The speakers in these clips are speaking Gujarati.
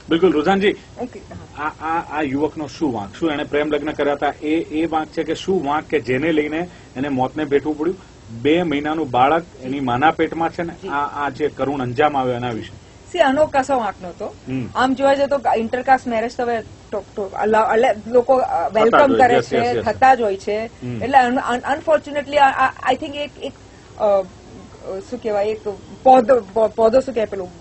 બિલકુલ રુઝાનજી, આ યુવકનો શું વાંક? શું એને પ્રેમ લગ્ન કર્યા હતા એ વાંક છે કે શું વાંક કે જેને લઈને એને મોતને ભેટવું પડ્યું? 2 મહિનાનું બાળક એની માના પેટમાં છે ને, આ જે કરુણ અંજામ આવ્યો એના વિશે આનો કશો વાંક નતો. આમ જોવા જાય તો ઇન્ટરકાસ્ટ મેરેજ તો લોકો વેલકમ કરે છે, થતા જ હોય છે. એટલે અનફોર્ચ્યુનેટલી આઈ થિંક એક શું કહેવાય, એક પૌધો શું કહેવાય, પેલું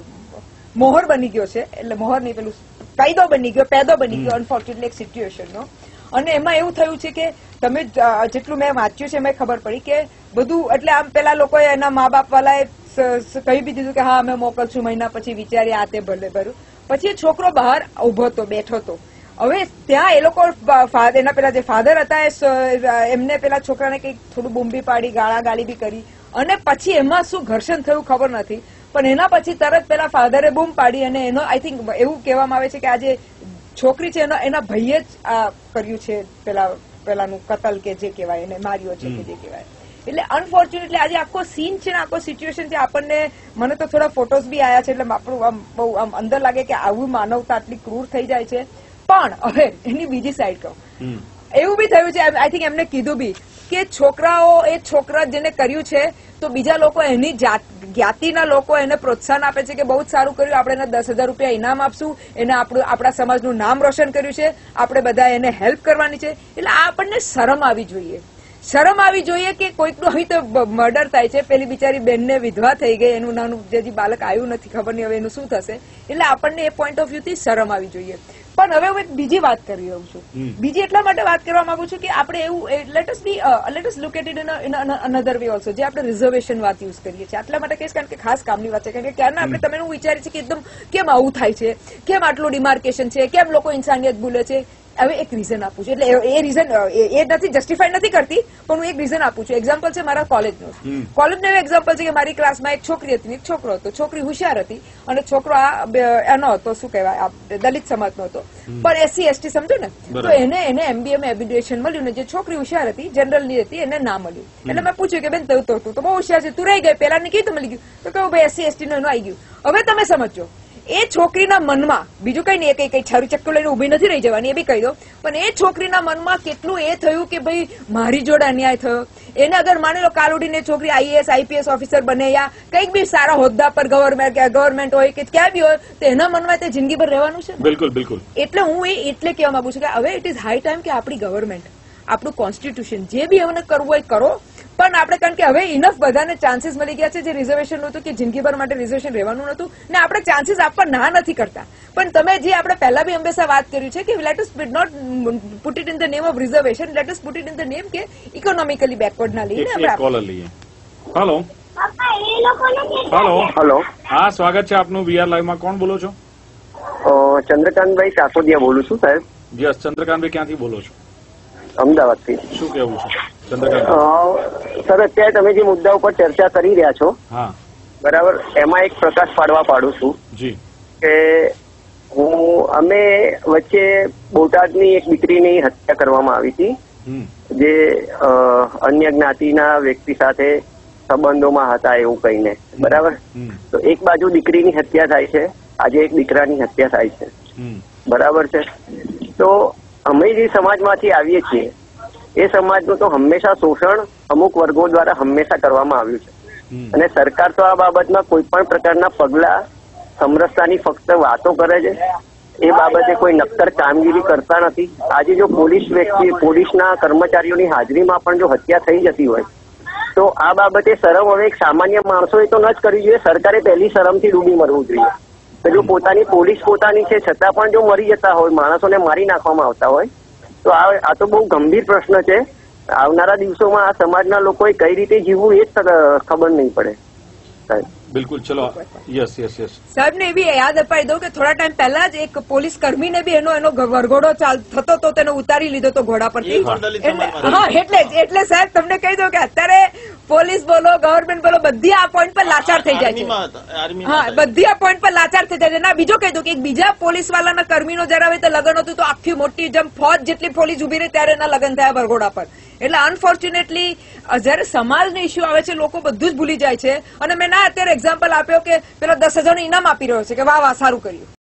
મોહર બની ગયો છે. એટલે મોહર નહીં, પેલું કાયદો બની ગયો, પેદો બની ગયો અનફોર્ચ્યુનેટલી એક સિચ્યુએશનનો. અને એમાં એવું થયું છે કે તમે જેટલું મેં વાંચ્યું છે એમાં ખબર પડી કે બધું, એટલે આમ પેલા લોકોએ એના મા બાપ વાળાએ કહી બી દીધું કે હા અમે મોકલશું, મહિના પછી વિચારી આ તે ભલે ભર્યું. પછી એ છોકરો બહાર ઉભો હતો, બેઠો હતો. હવે ત્યાં એ લોકો એના પેલા જે ફાધર હતા એમને પેલા છોકરાને કંઈક થોડું બૂમબી પાડી, ગાળી બી કરી. અને પછી એમાં શું ઘર્ષણ થયું ખબર નથી, પણ એના પછી તરત પેલા ફાધરે બૂમ પાડી. અને એનો આઈ થિંક એવું કહેવામાં આવે છે કે આ જે છોકરી છે એના ભાઈએ જ આ કર્યું છે, પેલાનું કતલ કે જે કહેવાય, એને માર્યો છે કે જે કહેવાય. એટલે અનફોર્ચ્યુનેટલી આજે આખો સીન છે ને, આખો સિચ્યુએશન છે. આપણને, મને તો થોડા ફોટોસ બી આવ્યા છે, એટલે આપણું આમ બહુ આમ અંદર લાગે કે આવું માનવતા આટલી ક્રૂર થઈ જાય છે. પણ હવે એની બીજી સાઈડ કહું, એવું બી થયું છે, આઈ થિંક એમને કીધું બી કે છોકરા જેને કર્યું છે તો બીજા લોકો એની જ્ઞાતિના લોકો એને પ્રોત્સાહન આપે છે કે બહુ જ સારું કર્યું, આપણે એને 10,000 રૂપિયા ઇનામ આપશું, એને આપણા સમાજનું નામ રોશન કર્યું છે, આપણે બધા એને હેલ્પ કરવાની છે. એટલે આ આપણને શરમ આવી જોઈએ. શરમ આવી જોઈએ કે કોઈકનું આવી તો મર્ડર થાય છે. પેલી બિચારી બેનને વિધવા થઈ ગઈ, એનું નાનું જે બાળક આવ્યું નથી, ખબર નહીં હવે એનું શું થશે. એટલે આપણને એ પોઈન્ટ ઓફ વ્યૂથી શરમ આવી જોઈએ. પણ હવે હું એક બીજી વાત કરી રહ્યું છું. બીજી એટલા માટે વાત કરવા માંગુ છું કે આપણે એવું let us look at it in another way also, જે આપણે રિઝર્વેશન વાત યુઝ કરીએ છીએ. આટલા માટે કહીશ કારણ કે ખાસ કામની વાત છે. કારણ કે ક્યારના આપણે તમે એવું વિચારીએ છીએ કે એકદમ કેમ આવું થાય છે, કેમ આટલું ડિમાર્કેશન છે, કેમ લોકો ઇન્સાનિયત ભૂલે છે. હવે એક રીઝન આપું છું, એટલે એ રીઝન એ નથી જસ્ટિફાઈ નથી કરતી, પણ હું એક રીઝન આપું છું. એક્ઝામ્પલ છે મારા કોલેજનું એવું એક્ઝામ્પલ છે કે મારી ક્લાસમાં એક છોકરી હતી, એક છોકરો હતો. છોકરી હોશિયાર હતી અને છોકરો એનો હતો, શું કહેવાય, દલિત સમાજનો હતો, પણ SC ST સમજો ને. તો એને MBA માં એબ્યુડેશન મળ્યું ને જે છોકરી હોશિયાર હતી, જનરલ ની હતી, એને ના મળ્યું. એટલે મેં પૂછ્યું કે બેન તું તો બહુ હોશિયાર છે, તું રહી ગઈ, પેલા ને કીધું મળી ગયું. તો કહ્યું ભાઈ SC ST નું આવી ગયું. હવે તમે સમજો, એ છોકરીના મનમાં બીજું કઈ નહીં, કઈ છારી ચક્કુ લઈને ઉભી નથી રહી જવાની, એ બી કહી દો. પણ એ છોકરીના મનમાં કેટલું એ થયું કે ભાઈ મારી જોડે અન્યાય થયો. એને અગર માની લો કાલ ઉડીને છોકરી IAS IPS ઓફિસર બને યા કંઈક બી સારા હોદ્દા પર ગવર્મેન્ટ હોય કે ક્યાં બી હોય, તો એના મનમાં તે જિંદગીભર રહેવાનું છે. બિલકુલ બિલકુલ. એટલે હું એટલે કહેવા માંગુ છું કે હવે ઇટ ઇઝ હાઈ ટાઈમ કે આપણી ગવર્મેન્ટ, આપણું કોન્સ્ટિટ્યુશન જે બી એમને કરવું હોય કરો. પણ આપણે, કારણ કે હવે ઇનફ બધાને ચાન્સીસ મળી ગયા છે. જે રિઝર્વેશન હતું કે જિંદગીભર માટે રિઝર્વેશન રહેવાનું નતું ને આપણે ચાન્સીસ આપવા ના નથી કરતા. પણ તમે જે આપણે પહેલા બી હંમેશા વાત કર્યું છે કે let us not put it in the name of reservation, let us put it in the name કે ઇકોનોમિકલી બેકવર્ડ ના લઈએ. હેલો હેલો, હા સ્વાગત છે આપનું VR લાઈવ માં. કોણ બોલો છો? ચંદ્રકાંતભાઈ સાકોડિયા બોલું છું સાહેબ. યસ, ચંદ્રકાંતભાઈ ક્યાંથી બોલો છો? અમદાવાદથી. શું કેવું છે ચંદ્રકાંત? સર અત્યારે તમે જે મુદ્દા ઉપર ચર્ચા કરી રહ્યા છો, હા બરાબર, એમાં એક પ્રકાશ પાડું છું જી કે અમે વચ્ચે બોટાદની એક દીકરીની હત્યા કરવામાં આવી હતી, જે અન્ય જ્ઞાતિના વ્યક્તિ સાથે સંબંધોમાં હતા એવું કહીને, બરાબર. તો એક બાજુ દીકરીની હત્યા થાય છે, આજે એક દીકરાની હત્યા થાય છે, બરાબર છે. તો અમે જે સમાજમાંથી આવીએ છીએ એ સમાજનું તો હંમેશા શોષણ અમુક વર્ગો દ્વારા હંમેશા કરવામાં આવ્યું છે. અને સરકાર તો આ બાબતમાં કોઈ પણ પ્રકારના પગલા સમરસતાની ફક્ત વાતો કરે છે, એ બાબતે કોઈ નક્કર કામગીરી કરતા નથી. આજે જો પોલીસના કર્મચારીઓની હાજરીમાં પણ જો હત્યા થઈ જતી હોય તો આ બાબતે શરમ હવે એક સામાન્ય માણસોએ તો ન જ કરવી જોઈએ, સરકારે પહેલી શરમથી ડૂબી મરવું જોઈએ. તો જો પોલીસ પોતાની છે છતાં પણ જો મરી જતા હોય, માણસોને મારી નાખવામાં આવતા હોય, તો આ તો બહુ ગંભીર પ્રશ્ન છે. આવનારા દિવસોમાં આ સમાજના લોકોએ કઈ રીતે જીવવું એ જ ખબર નહીં પડે સાહેબ. બિલકુલ. ચલો, યસ યસ યસ. સાહેબ ને એવી યાદ અપાઈ દઉં કે થોડા ટાઈમ પહેલા જ એક પોલીસ કર્મીને બી એનો વરઘોડો થતો તો તેને ઉતારી લીધો તો ઘોડા પરથી. હા, એટલે સાહેબ તમને કહી દઉં કે અત્યારે પોલીસ બોલો, ગવર્મેન્ટ બોલો, બધી આ પોઈન્ટ પર લાચાર થઈ જાય છે. હા, બધી આ પોઈન્ટ પર લાચાર થઈ જાય છે. ના, બીજો કહી દઉં કે એક બીજા પોલીસ વાળાના કર્મીનો જરા હવે લગ્ન હતું તો આખી મોટી જેમ ફોજ જેટલી પોલીસ ઉભી રહી ત્યારે એના લગ્ન થયા વરઘોડા પર. એટલે અનફોર્ચ્યુનેટલી જયારે સમાજનો ઇસ્યુ આવે છે લોકો બધું જ ભૂલી જાય છે. અને મેં અત્યારે એક્ઝામ્પલ આપ્યો કે પેલો 10,000 ઇનામ આપી રહ્યો છે કે વાહ વાહ સારું કર્યું.